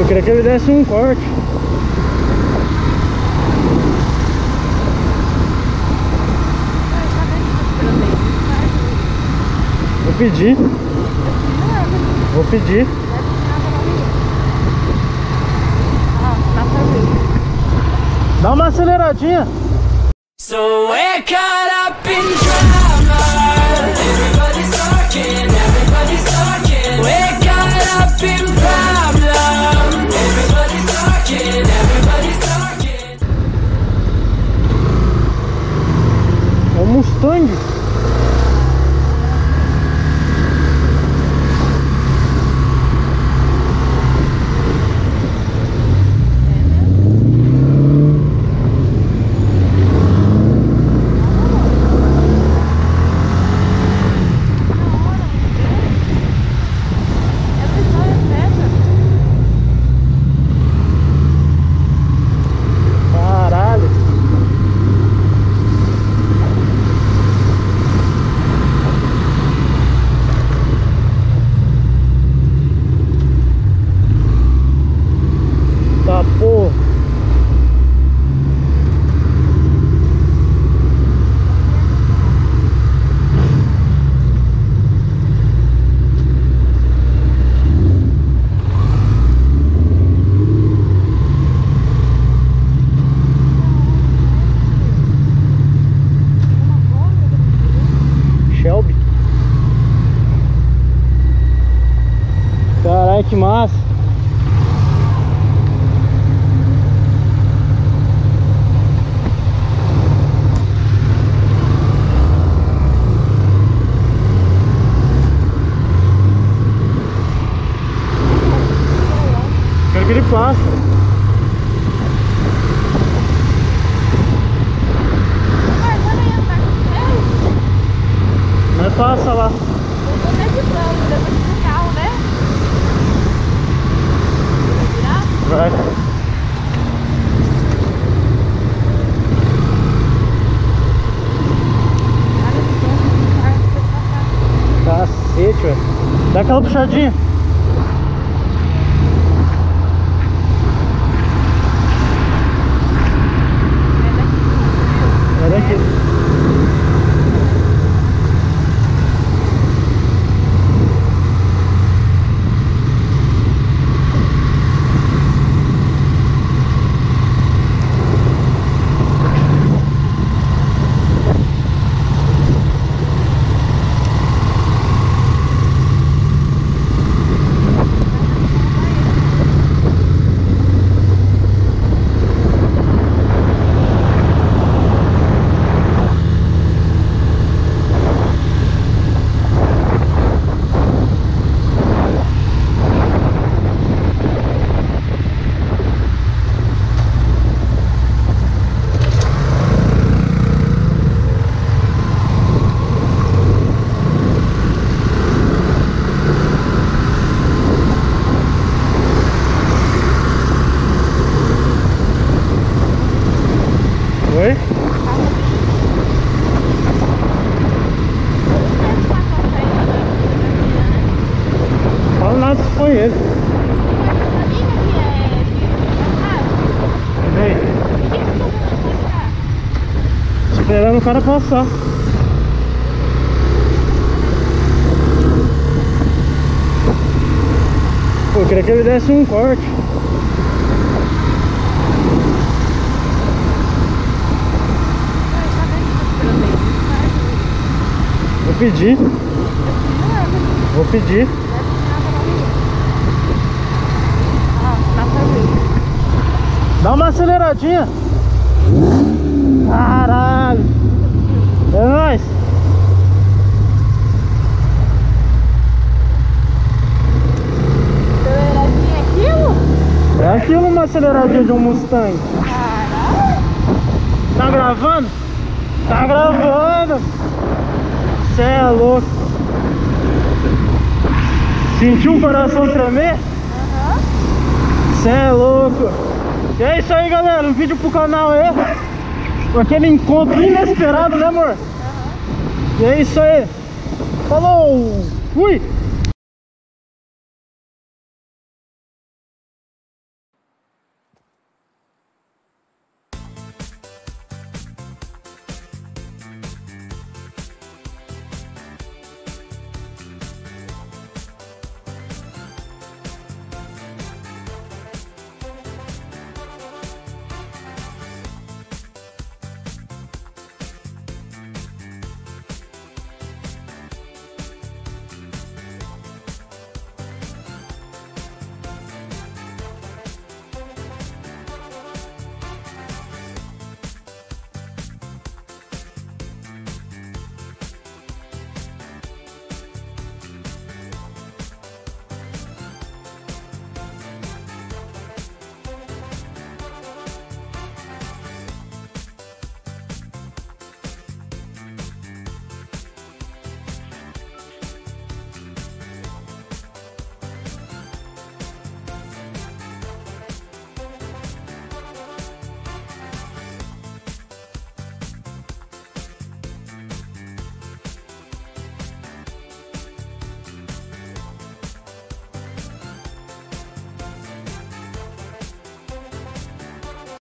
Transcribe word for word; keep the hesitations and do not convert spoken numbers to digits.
queria que ele desse um corte. Vou pedir. Vou pedir. Dá uma aceleradinha. So we're caught up in drama. Everybody's talking, everybody's talking. We're caught up in problem. Everybody's talking, everybody's talking. É um Mustang. Shelby. Caralho, que massa. Quero que ele passe. Mas passa lá. Eu tô meditando, depois do carro, né? Vai. Cacete, velho. Dá aquela puxadinha. É daqui. Oi? Fala nada se foi ele. Vem. Esperando o cara passar. Pô, eu queria que ele desse um corte. Vou pedir. Vou pedir. Dá uma aceleradinha. Caralho. É nóis. Aceleradinha é aquilo? É aquilo, uma aceleradinha de um Mustang. Caralho. Tá gravando? Tá gravando. Cê é louco. Sentiu o coração tremer? Aham. Cê é louco. E é isso aí, galera. Um vídeo pro canal aí. Com aquele encontro inesperado, né, amor? Aham. E é isso aí. Falou. Fui.